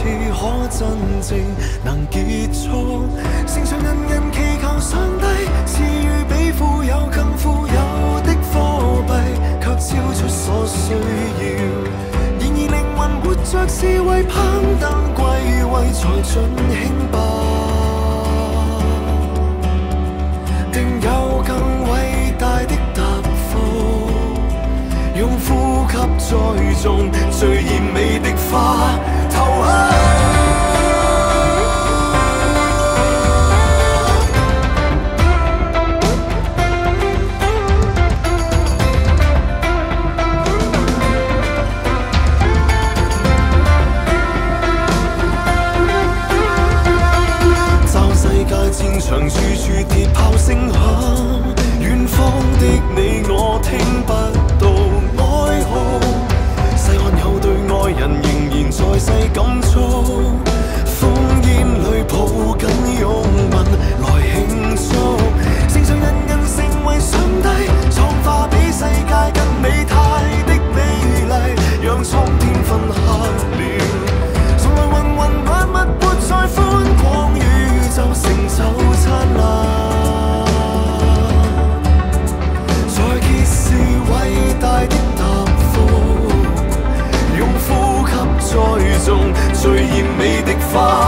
可真正能結束。聖上人人祈求上帝賜予比富有更富有的貨幣，卻超出所需要。然而靈魂活着是為攀登貴位才盡興吧，定有更偉大的答覆，用呼吸栽種最豔美的花，投向。戰場處處鐵炮聲響，遠方的你我聽不到哀號，細看有對愛人仍然在世感觸，烽煙裏抱緊擁吻來慶祝，聖上人人成為上帝，創化比世界更美態的美麗，讓蒼天分黑了，從來渾渾密密活在寬廣宇宙，成就燦爛，再揭示偉大的答覆，用呼吸栽種最豔美的花。